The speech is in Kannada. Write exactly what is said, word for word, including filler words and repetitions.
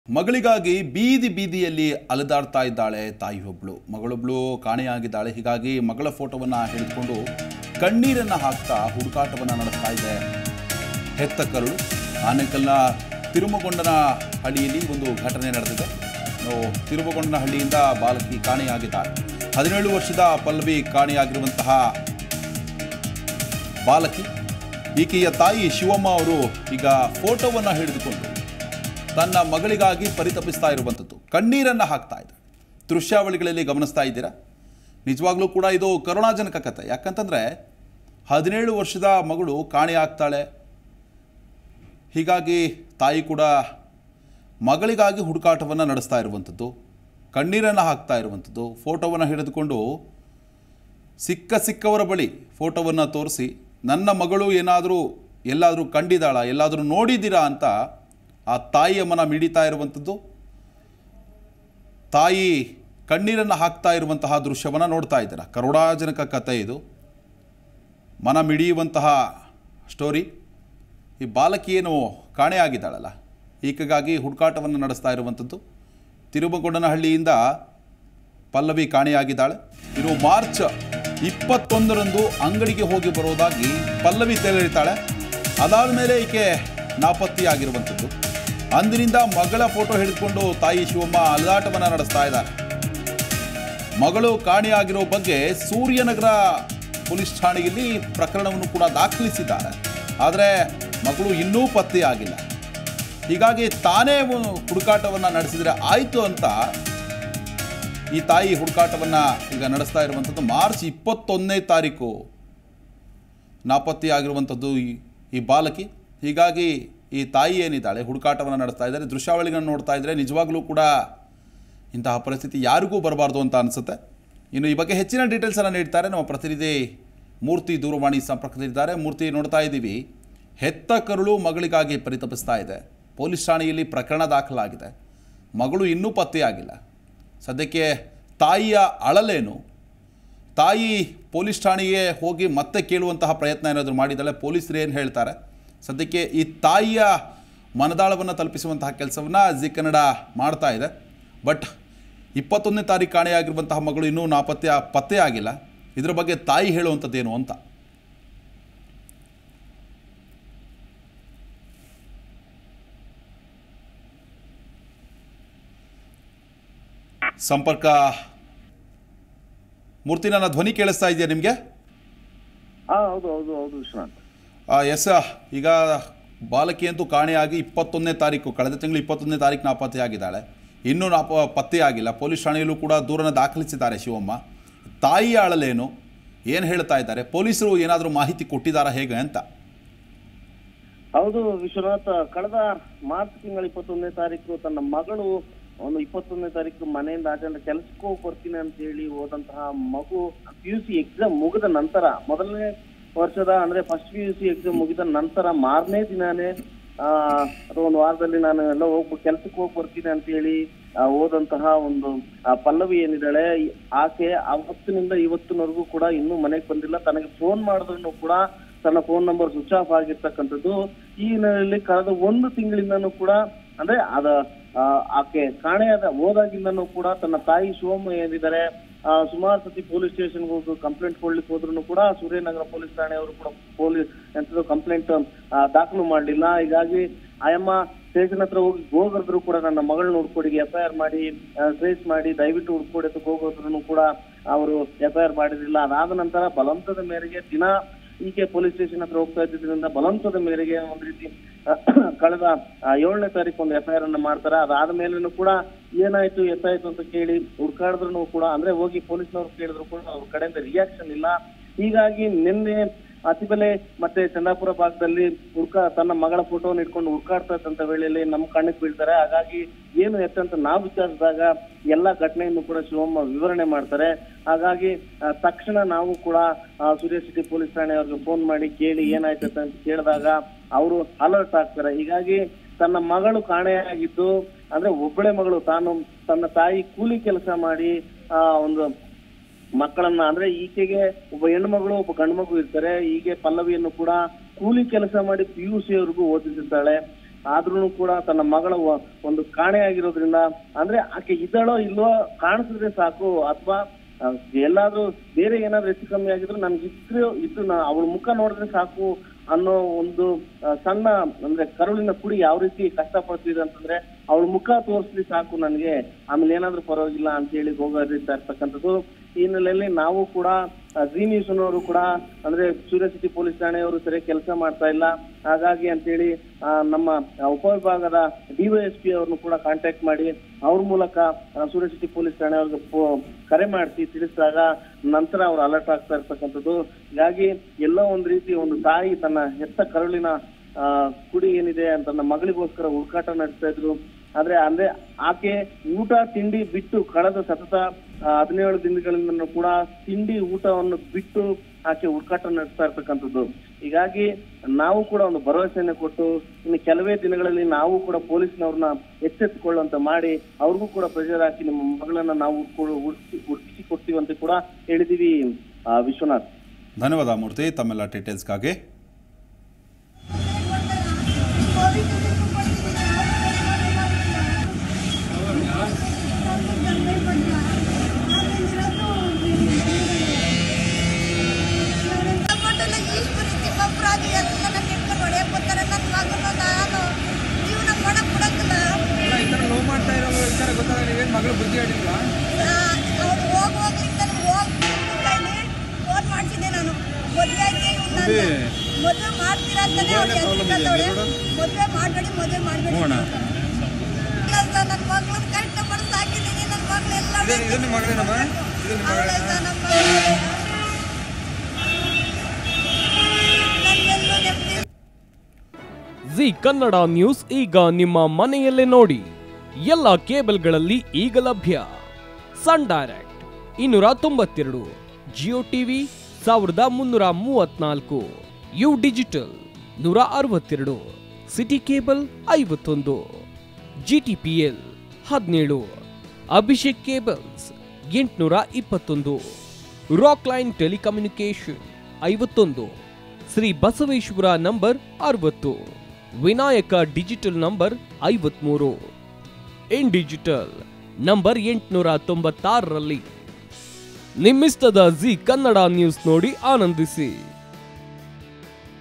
ಮಗಳಿಗಾಗಿ ಬೀದಿ ಬೀದಿಯಲ್ಲಿ ಅಲೆದಾಡ್ತಾ ಇದ್ದಾಳೆ ತಾಯಿಯೊಬ್ಬಳು. ಮಗಳೊಬ್ಬಳು ಕಾಣೆಯಾಗಿದ್ದಾಳೆ. ಹೀಗಾಗಿ ಮಗಳ ಫೋಟೋವನ್ನು ಹಿಡಿದುಕೊಂಡು ಕಣ್ಣೀರನ್ನು ಹಾಕ್ತಾ ಹುಡುಕಾಟವನ್ನು ನಡೆಸ್ತಾ ಇದೆ ಹೆತ್ತ ಕರುಳು. ಆನೇಕಲ್ನ ತಿರುಮಗೊಂಡನ ಹಳ್ಳಿಯಲ್ಲಿ ಒಂದು ಘಟನೆ ನಡೆದಿದೆ. ತಿರುಮಗೊಂಡನ ಹಳ್ಳಿಯಿಂದ ಬಾಲಕಿ ಕಾಣೆಯಾಗಿದ್ದಾಳೆ. ಹದಿನೇಳು ವರ್ಷದ ಪಲ್ಲವಿ ಕಾಣೆಯಾಗಿರುವಂತಹ ಬಾಲಕಿ, ಈಕೆಯ ತಾಯಿ ಶಿವಮ್ಮ ಅವರು ಈಗ ಫೋಟೋವನ್ನು ಹಿಡಿದುಕೊಂಡು ತನ್ನ ಮಗಳಿಗಾಗಿ ಪರಿತಪಿಸ್ತಾ ಇರುವಂಥದ್ದು, ಕಣ್ಣೀರನ್ನು ಹಾಕ್ತಾ ಇದೆ. ದೃಶ್ಯಾವಳಿಗಳಲ್ಲಿ ಗಮನಿಸ್ತಾ ಇದ್ದೀರಾ. ನಿಜವಾಗ್ಲೂ ಕೂಡ ಇದು ಕರುಣಾಜನಕ ಕಥೆ. ಯಾಕಂತಂದರೆ ಹದಿನೇಳು ವರ್ಷದ ಮಗಳು ಕಾಣೆಯಾಗ್ತಾಳೆ. ಹೀಗಾಗಿ ತಾಯಿ ಕೂಡ ಮಗಳಿಗಾಗಿ ಹುಡುಕಾಟವನ್ನು ನಡೆಸ್ತಾ ಇರುವಂಥದ್ದು, ಕಣ್ಣೀರನ್ನು ಹಾಕ್ತಾ ಇರುವಂಥದ್ದು. ಫೋಟೋವನ್ನು ಹಿಡಿದುಕೊಂಡು ಸಿಕ್ಕ ಸಿಕ್ಕವರ ಬಳಿ ಫೋಟೋವನ್ನು ತೋರಿಸಿ ನನ್ನ ಮಗಳು ಏನಾದರೂ ಎಲ್ಲಾದರೂ ಕಂಡಿದ್ದಾಳ, ಎಲ್ಲಾದರೂ ನೋಡಿದ್ದೀರಾ ಅಂತ ಆ ತಾಯಿಯ ಮನ ಮಿಡಿತಾ ಇರುವಂಥದ್ದು. ತಾಯಿ ಕಣ್ಣೀರನ್ನು ಹಾಕ್ತಾ ಇರುವಂತಹ ದೃಶ್ಯವನ್ನು ನೋಡ್ತಾ ಇದ್ದೀರಾ. ಕರುಣಾಜನಕ ಕಥೆ ಇದು, ಮನ ಮಿಡಿಯುವಂತಹ ಸ್ಟೋರಿ. ಈ ಬಾಲಕಿ ಏನು ಕಾಣೆಯಾಗಿದ್ದಾಳಲ್ಲ, ಈಕೆಗಾಗಿ ಹುಡುಕಾಟವನ್ನು ನಡೆಸ್ತಾ ಇರುವಂಥದ್ದು. ತಿರುಮಗೊಂಡನಹಳ್ಳಿಯಿಂದ ಪಲ್ಲವಿ ಕಾಣೆಯಾಗಿದ್ದಾಳೆ. ಇನ್ನು ಮಾರ್ಚ್ ಇಪ್ಪತ್ತೊಂದರಂದು ಅಂಗಡಿಗೆ ಹೋಗಿ ಬರೋದಾಗಿ ಪಲ್ಲವಿ ತಿಳಿತಾಳೆ. ಅದಾದ ಮೇಲೆ ಈಕೆ ನಾಪತ್ತೆಯಾಗಿರುವಂಥದ್ದು. ಅಂದಿನಿಂದ ಮಗಳ ಫೋಟೋ ಹಿಡಿದುಕೊಂಡು ತಾಯಿ ಶಿವಮ್ಮ ಅಲೆದಾಟವನ್ನು ನಡೆಸ್ತಾ ಇದ್ದಾರೆ. ಮಗಳು ಕಾಣೆಯಾಗಿರೋ ಬಗ್ಗೆ ಸೂರ್ಯನಗರ ಪೊಲೀಸ್ ಠಾಣೆಯಲ್ಲಿ ಪ್ರಕರಣವನ್ನು ಕೂಡ ದಾಖಲಿಸಿದ್ದಾರೆ. ಆದರೆ ಮಗಳು ಇನ್ನೂ ಪತ್ತೆಯಾಗಿಲ್ಲ. ಹೀಗಾಗಿ ತಾನೇ ಹುಡುಕಾಟವನ್ನು ನಡೆಸಿದರೆ ಆಯಿತು ಅಂತ ಈ ತಾಯಿ ಹುಡುಕಾಟವನ್ನು ಈಗ ನಡೆಸ್ತಾ ಇರುವಂಥದ್ದು. ಮಾರ್ಚ್ ಇಪ್ಪತ್ತೊಂದನೇ ತಾರೀಕು ನಾಪತ್ತೆಯಾಗಿರುವಂಥದ್ದು ಈ ಈ ಬಾಲಕಿ. ಹೀಗಾಗಿ ಈ ತಾಯಿ ಏನಿದ್ದಾಳೆ ಹುಡುಕಾಟವನ್ನು ನಡೆಸ್ತಾ ಇದ್ದಾರೆ. ದೃಶ್ಯಾವಳಿಗಳನ್ನು ನೋಡ್ತಾ ಇದ್ದರೆ ನಿಜವಾಗ್ಲೂ ಕೂಡ ಇಂತಹ ಪರಿಸ್ಥಿತಿ ಯಾರಿಗೂ ಬರಬಾರ್ದು ಅಂತ ಅನಿಸುತ್ತೆ. ಇನ್ನು ಈ ಬಗ್ಗೆ ಹೆಚ್ಚಿನ ಡೀಟೇಲ್ಸನ್ನು ನೀಡ್ತಾರೆ ನಮ್ಮ ಪ್ರತಿನಿಧಿ ಮೂರ್ತಿ. ದೂರವಾಣಿ ಸಂಪರ್ಕದಲ್ಲಿದ್ದಾರೆ. ಮೂರ್ತಿ, ನೋಡ್ತಾ ಇದ್ದೀವಿ, ಹೆತ್ತ ಕರುಳು ಮಗಳಿಗಾಗಿ ಪರಿತಪಿಸ್ತಾ ಇದೆ. ಪೊಲೀಸ್ ಠಾಣೆಯಲ್ಲಿ ಪ್ರಕರಣ ದಾಖಲಾಗಿದೆ. ಮಗಳು ಇನ್ನೂ ಪತ್ತೆಯಾಗಿಲ್ಲ. ಸದ್ಯಕ್ಕೆ ತಾಯಿಯ ಅಳಲೇನು? ತಾಯಿ ಪೊಲೀಸ್ ಠಾಣೆಗೆ ಹೋಗಿ ಮತ್ತೆ ಕೇಳುವಂತಹ ಪ್ರಯತ್ನ ಏನಾದರೂ ಮಾಡಿದ್ದಾಳೆ? ಪೊಲೀಸರು ಏನು ಹೇಳ್ತಾರೆ? ಸದ್ಯಕ್ಕೆ ಈ ತಾಯಿಯ ಮನದಾಳವನ್ನು ತಲುಪಿಸುವಂತಹ ಕೆಲಸವನ್ನು ಜಿ ಕನ್ನಡ ಮಾಡ್ತಾ ಇದೆ. ಬಟ್ ಇಪ್ಪತ್ತೊಂದನೇ ತಾರೀಕು ಕಾಣೆಯಾಗಿರುವಂತಹ ಮಗಳು ಇನ್ನೂ ನಾಪತ್ತೆ ಪತ್ತೆ ಆಗಿಲ್ಲ. ಇದರ ಬಗ್ಗೆ ತಾಯಿ ಹೇಳುವಂಥದ್ದೇನು ಅಂತ. ಸಂಪರ್ಕ ಮೂರ್ತಿ, ನನ್ನ ಧ್ವನಿ ಕೇಳಿಸ್ತಾ ಇದೆಯಾ ನಿಮಗೆ? ಹೌದು ಹೌದು ಹೌದು ವಿಶ್ವನಾಥ್. ಎಸ್, ಈಗ ಬಾಲಕಿ ಅಂತೂ ಕಾಣೆಯಾಗಿ ಇಪ್ಪತ್ತೊಂದನೇ ತಾರೀಕು ಕಳೆದ ತಿಂಗಳು ಇಪ್ಪತ್ತೊಂದನೇ ತಾರೀಕು ನಾಪತ್ತೆಯಾಗಿದ್ದಾಳೆ. ಇನ್ನೂ ನಾಪ ಪತ್ತೆಯಾಗಿಲ್ಲ. ಪೊಲೀಸ್ ಠಾಣೆಯಲ್ಲೂ ಕೂಡ ದೂರನ್ನು ದಾಖಲಿಸಿದ್ದಾರೆ ಶಿವಮ್ಮ. ತಾಯಿಯ ಅಳಲೇನು, ಏನು ಹೇಳ್ತಾ ಇದ್ದಾರೆ? ಪೊಲೀಸರು ಏನಾದರೂ ಮಾಹಿತಿ ಕೊಟ್ಟಿದ್ದಾರಾ ಹೇಗೆ ಅಂತ? ಹೌದು ವಿಶ್ವನಾಥ್, ಕಳೆದ ಮಾರ್ಚ್ ತಿಂಗಳ ಇಪ್ಪತ್ತೊಂದನೇ ತಾರೀಕು ತನ್ನ ಮಗಳು ಒಂದು ಇಪ್ಪತ್ತೊಂದನೇ ತಾರೀಕು ಮನೆಯಿಂದ ಆಚೆ ಕೆಲಸಕ್ಕೆ ಹೋಗಿ ಬರ್ತೀನಿ ಅಂತ ಹೇಳಿ ಹೋದಂತಹ ಮಗು ಪಿ ಯು ಸಿ ಎಕ್ಸಾಮ್ ಮುಗಿದ ನಂತರ, ಮೊದಲನೇ ವರ್ಷದ ಅಂದ್ರೆ first P U C exam ಮುಗಿದ ನಂತರ ಮಾರನೇ ದಿನಾನೇ ಆ ಅಥವಾ ಒಂದು ವಾರದಲ್ಲಿ ನಾನು ಎಲ್ಲ ಹೋಗ್ ಕೆಲ್ಸಕ್ಕೆ ಹೋಗಿ ಬರ್ತೀನಿ ಅಂತ ಹೇಳಿ ಹೋದಂತಹ ಒಂದು ಪಲ್ಲವಿ ಏನಿದ್ದಾಳೆ, ಆಕೆ ಅವತ್ತಿನಿಂದ ಇವತ್ತಿನವರೆಗೂ ಕೂಡ ಇನ್ನೂ ಮನೆಗೆ ಬಂದಿಲ್ಲ. ತನಗೆ ಫೋನ್ ಮಾಡಿದ್ರು ಕೂಡ ತನ್ನ ಫೋನ್ ನಂಬರ್ ಸ್ವಿಚ್ ಆಫ್ ಆಗಿರ್ತಕ್ಕಂಥದ್ದು. ಈ ಹಿನ್ನೆಲೆಯಲ್ಲಿ ಕಳೆದ ಒಂದು ತಿಂಗಳಿಂದನೂ ಕೂಡ ಅಂದ್ರೆ ಅದ ಆಕೆ ಕಾಣೆಯಾದ ಹೋದಾಗಿಂದನೂ ಕೂಡ ತನ್ನ ತಾಯಿ ಶಿವಮ್ಮ ಏನಿದ್ದಾರೆ ಸುಮಾರು ಸತಿ ಪೊಲೀಸ್ ಸ್ಟೇಷನ್ಗೆ ಹೋಗಿ ಕಂಪ್ಲೇಂಟ್ ಕೊಡ್ಲಿಕ್ಕೆ ಹೋದ್ರು ಕೂಡ ಸೂರ್ಯನಗರ ಪೊಲೀಸ್ ಠಾಣೆಯವರು ಕೂಡ ಪೊಲೀಸ್ ಎಂತದ್ದು ಕಂಪ್ಲೇಂಟ್ ದಾಖಲು ಮಾಡಲಿಲ್ಲ. ಹೀಗಾಗಿ ಆಯಮ್ಮ ಸ್ಟೇಷನ್ ಹತ್ರ ಹೋಗಿ ಹೋಗಿದ್ರು ಕೂಡ ನನ್ನ ಮಗಳನ್ನ ಹುಡ್ಕೊಡಿ, ಎಫ್ ಐ ಆರ್ ಮಾಡಿ ಟ್ರೇಸ್ ಮಾಡಿ ದಯವಿಟ್ಟು ಹುಡ್ಕೊಡಿ ಅಂತ ಹೋಗೋದ್ರು ಕೂಡ ಅವರು ಎಫ್ ಐ ಆರ್ ಮಾಡಿರಲಿಲ್ಲ. ಅದಾದ ನಂತರ ಬಲವಂತದ ಮೇರೆಗೆ ದಿನ ಈಕೆ ಪೊಲೀಸ್ ಸ್ಟೇಷನ್ ಹತ್ರ ಹೋಗ್ತಾ ಇದ್ದಿದ್ದರಿಂದ ಬಲವಂತದ ಮೇರೆಗೆ ಒಂದ್ ರೀತಿ ಕಳೆದ ಏಳನೇ ತಾರೀಕು ಒಂದು ಎಫ್ ಐ ಆರ್ ಅನ್ನ ಮಾಡ್ತಾರೆ. ಅದಾದ ಮೇಲೂ ಕೂಡ ಏನಾಯ್ತು ಎತ್ತಾಯ್ತು ಅಂತ ಕೇಳಿ ಹುಡ್ಕಾಡಿದ್ರು ಕೂಡ ಅಂದ್ರೆ ಹೋಗಿ ಪೊಲೀಸ್ನವ್ರು ಕೇಳಿದ್ರು ಕೂಡ ಅವ್ರ ಕಡೆಯಿಂದ ರಿಯಾಕ್ಷನ್ ಇಲ್ಲ. ಹೀಗಾಗಿ ನಿನ್ನೆ ಅತಿಬೆಲೆ ಮತ್ತೆ ಚಂದಾಪುರ ಭಾಗದಲ್ಲಿ ಹುಡ್ಕಾ ತನ್ನ ಮಗಳ ಫೋಟೋವನ್ನು ಇಟ್ಕೊಂಡು ಹುಡ್ಕಾಡ್ತಾ ಇದ್ದಂತ ವೇಳೆಯಲ್ಲಿ ನಮ್ಮ ಕಣ್ಣಿಗೆ ಬೀಳ್ತಾರೆ. ಹಾಗಾಗಿ ಏನು ಎತ್ತಂತ ನಾವು ವಿಚಾರಿಸಿದಾಗ ಎಲ್ಲಾ ಘಟನೆಯನ್ನು ಕೂಡ ಶಿವಮ್ಮ ವಿವರಣೆ ಮಾಡ್ತಾರೆ. ಹಾಗಾಗಿ ತಕ್ಷಣ ನಾವು ಕೂಡ ಸೂರ್ಯ ಸಿಟಿ ಪೊಲೀಸ್ ಠಾಣೆಯವ್ರಿಗೆ ಫೋನ್ ಮಾಡಿ ಕೇಳಿ ಏನಾಯ್ತು ಅಂತ ಕೇಳಿದಾಗ ಅವರು ಅಲರ್ಟ್ ಆಗ್ತಾರೆ. ಹೀಗಾಗಿ ತನ್ನ ಮಗಳು ಕಾಣೆಯಾಗಿದ್ದು ಅಂದ್ರೆ ಒಬ್ಬಳೆ ಮಗಳು, ತಾನು ತನ್ನ ತಾಯಿ ಕೂಲಿ ಕೆಲಸ ಮಾಡಿ ಆ ಒಂದು ಮಕ್ಕಳನ್ನ ಅಂದ್ರೆ ಈಕೆಗೆ ಒಬ್ಬ ಹೆಣ್ಣು ಮಗಳು ಒಬ್ಬ ಗಂಡು ಮಗು ಇರ್ತಾರೆ. ಹೀಗೆ ಪಲ್ಲವಿಯನ್ನು ಕೂಡ ಕೂಲಿ ಕೆಲಸ ಮಾಡಿ ಪಿ ಯು ಸಿ ಅವ್ರಿಗೂ ಓದಿಸಿರ್ತಾಳೆ. ಆದ್ರೂ ಕೂಡ ತನ್ನ ಮಗಳ ಒಂದು ಕಾಣೆಯಾಗಿರೋದ್ರಿಂದ ಅಂದ್ರೆ ಆಕೆ ಇದಳೋ ಇಲ್ವೋ ಕಾಣಿಸಿದ್ರೆ ಸಾಕು, ಅಥವಾ ಎಲ್ಲಾದ್ರೂ ಬೇರೆ ಏನಾದ್ರು ಹೆಚ್ಚು ಕಮ್ಮಿ ಆಗಿದ್ರು ನನ್ಗೆ ಇದ್ರೆ ಇದ್ದು ಅವಳ ಮುಖ ನೋಡಿದ್ರೆ ಸಾಕು ಅನ್ನೋ ಒಂದು ಸಣ್ಣ ಅಂದ್ರೆ ಕರುಳಿನ ಕುಡಿ ಯಾವ ರೀತಿ ಕಷ್ಟ ಪಡ್ತಿದೆ ಅಂತಂದ್ರೆ ಅವಳ ಮುಖ ತೋರಿಸ್ಲಿ ಸಾಕು ನನ್ಗೆ, ಆಮೇಲೆ ಏನಾದ್ರೂ ಪರವಾಗಿಲ್ಲ ಅಂತ ಹೇಳಿ ಹೋಗೋರಿರ್ತಾ ಇರ್ತಕ್ಕಂಥದ್ದು. ಈ ಹಿನ್ನೆಲೆಯಲ್ಲಿ ನಾವು ಕೂಡ ಜಿ ನ್ಯೂಸ್ನವರು ಕೂಡ ಅಂದ್ರೆ ಸೂರ್ಯ ಸಿಟಿ ಪೊಲೀಸ್ ಠಾಣೆಯವರು ಸರಿಯಾಗಿ ಕೆಲಸ ಮಾಡ್ತಾ ಇಲ್ಲ, ಹಾಗಾಗಿ ಅಂತೇಳಿ ನಮ್ಮ ಉಪವಿಭಾಗದ ಡಿವೈಎಸ್ಪಿ ಅವ್ರನ್ನು ಕೂಡ ಕಾಂಟ್ಯಾಕ್ಟ್ ಮಾಡಿ ಅವ್ರ ಮೂಲಕ ಸೂರ್ಯ ಸಿಟಿ ಪೊಲೀಸ್ ಠಾಣೆಯವ್ರಿಗೆ ಕರೆ ಮಾಡಿಸಿ ತಿಳಿಸಿದಾಗ ನಂತರ ಅವ್ರು ಅಲರ್ಟ್ ಆಗ್ತಾ ಇರ್ತಕ್ಕಂಥದ್ದು. ಹೀಗಾಗಿ ಎಲ್ಲೋ ಒಂದ್ ರೀತಿ ಒಂದು ತಾಯಿ ತನ್ನ ಹೆತ್ತ ಕರುಳಿನ ಆ ಕುಡಿ ಏನಿದೆ ತನ್ನ ಮಗಳಿಗೋಸ್ಕರ ಹುಡುಕಾಟ ನಡೆಸ್ತಾ ಇದ್ರು. ಆದ್ರೆ ಅಂದ್ರೆ ಆಕೆ ಊಟ ತಿಂಡಿ ಬಿಟ್ಟು ಕಳೆದ ಸತತ ಹದಿನೇಳು ದಿನಗಳಿಂದ ಕೂಡ ತಿಂಡಿ ಊಟವನ್ನು ಬಿಟ್ಟು ಆಕೆ ಹುಡುಕಾಟ ನಡೆಸ್ತಾ ಇರ್ತಕ್ಕಂಥದ್ದು. ಹೀಗಾಗಿ ನಾವು ಕೂಡ ಒಂದು ಭರವಸೆಯನ್ನು ಕೊಟ್ಟು ಇನ್ನು ಕೆಲವೇ ದಿನಗಳಲ್ಲಿ ನಾವು ಕೂಡ ಪೊಲೀಸ್ನವ್ರನ್ನ ಎಚ್ಚೆತ್ತುಕೊಳ್ಳುವಂತ ಮಾಡಿ ಅವ್ರಿಗೂ ಕೂಡ ಪ್ರೆಷರ್ ಹಾಕಿ ನಿಮ್ಮ ಮಗಳನ್ನ ನಾವು ಹುಡುಕಿ ಹುಡುಕಿ ಕೊಡ್ತೀವಿ ಅಂತ ಕೂಡ ಹೇಳಿದೀವಿ. ವಿಶ್ವನಾಥ್, ಧನ್ಯವಾದ ಮೂರ್ತಿ ತಮ್ಮೆಲ್ಲ ಡೀಟೇಲ್ಸ್ಗಾಗಿ. ಮಗಳು ಬುದ್ಧಿ ಹೇಳಿಲ್ವಾ? ಫೋನ್ ಮಾಡ್ತಿದ್ದೆ ನಾನು, ಮದುವೆ ಮದುವೆ ಮಾಡ್ತೀರಾ ಅಂತಾನೆ ಮದುವೆ ಮಾಡಬೇಡಿ ಮದುವೆ ಮಾಡಬೇಡಿ ನನ್ನ ಮಗಳನ್ನ ಕಷ್ಟಪಟ್ಟು ಸಾಕಿದ್ದೀನಿ. ನನ್ನ ಮಗಳೆಲ್ಲ ಜಿ ಕನ್ನಡ ನ್ಯೂಸ್ ಈಗ ನಿಮ್ಮ ಮನೆಯಲ್ಲೇ ನೋಡಿ. ಎಲ್ಲ ಕೇಬಲ್ಗಳಲ್ಲಿ ಈಗ ಲಭ್ಯ. ಸನ್ ಡೈರೆಕ್ಟ್ ಇನ್ನೂರ ತೊಂಬತ್ತೆರಡು, ಜಿಯೋ ಟಿವಿ ಸಾವಿರದ ಮುನ್ನೂರ ಮೂವತ್ನಾಲ್ಕು, ಯು ಡಿಜಿಟಲ್ ನೂರ ಅರವತ್ತೆರಡು, ಸಿಟಿ ಕೇಬಲ್ ಐವತ್ತೊಂದು, ಜಿಟಿಪಿಎಲ್ ಹದಿನೇಳು, ಅಭಿಷೇಕ್ ಕೇಬಲ್ಸ್ ಎಂಟುನೂರ ಇಪ್ಪತ್ತೊಂದು, ರಾಕ್ ಲೈನ್ ಟೆಲಿಕಮ್ಯುನಿಕೇಶನ್ ಐವತ್ತೊಂದು, ಶ್ರೀ ಬಸವೇಶ್ವರ ನಂಬರ್ ಅರವತ್ತು, ವಿನಾಯಕ ಡಿಜಿಟಲ್ ನಂಬರ್ ಐವತ್ಮೂರು, ಇನ್ ಡಿಜಿಟಲ್ ನಂಬರ್ ಎಂಟುನೂರ ತೊಂಬತ್ತಾರರಲ್ಲಿ. ನಿಮ್ಮಿಸ್ತದ ಜಿ ಕನ್ನಡ ನ್ಯೂಸ್ ನೋಡಿ ಆನಂದಿಸಿ.